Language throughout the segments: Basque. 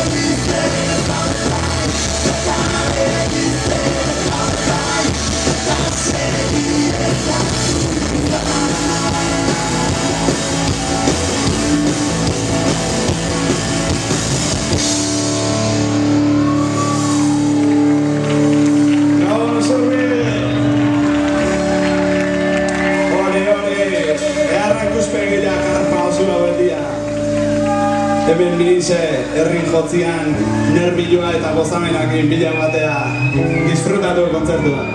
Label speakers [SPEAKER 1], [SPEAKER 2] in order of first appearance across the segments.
[SPEAKER 1] Hemen biditze herri jotzian nerbilua eta gozamenakin bila batea disfrutatu kontzertua.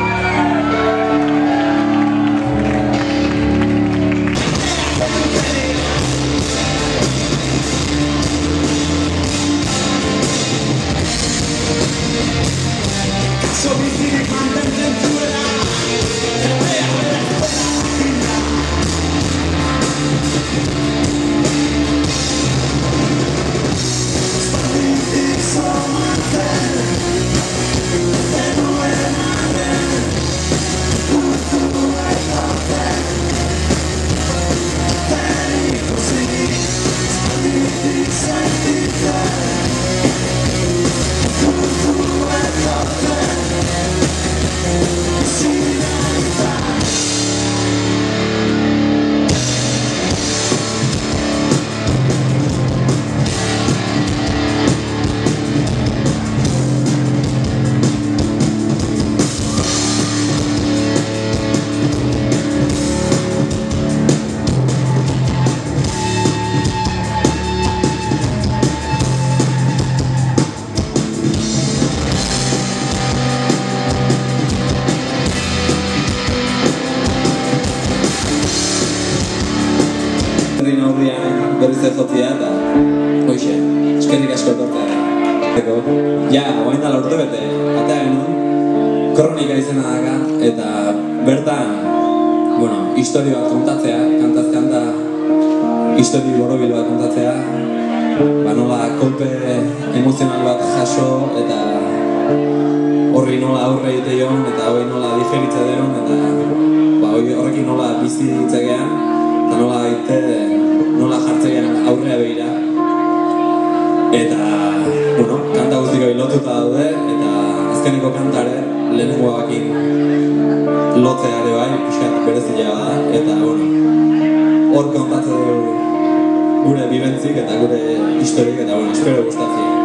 [SPEAKER 2] Berriz jotzia eta hoxe, eskerrik asko etortzea. Ja, oain dala urte bete, atea genuen, kronika izena daka, eta bertan, histori bat kontatzea, kantaz kanta, histori borobil bat kontatzea, nola kolpe emozional bat jaso, eta horri nola aurre egiteion, eta hori nola digeritze deon, eta horrekin nola bizi ditzegean, eta nola jartzegean aurrea behira. Eta, kanta guztiko lotuta daude, eta azkeneko kantare lehenengoakin lotzeare bai, pixkat berezia da, eta hor kontatzen dugu gure bibentzik eta gure historik, eta espero gustatzen.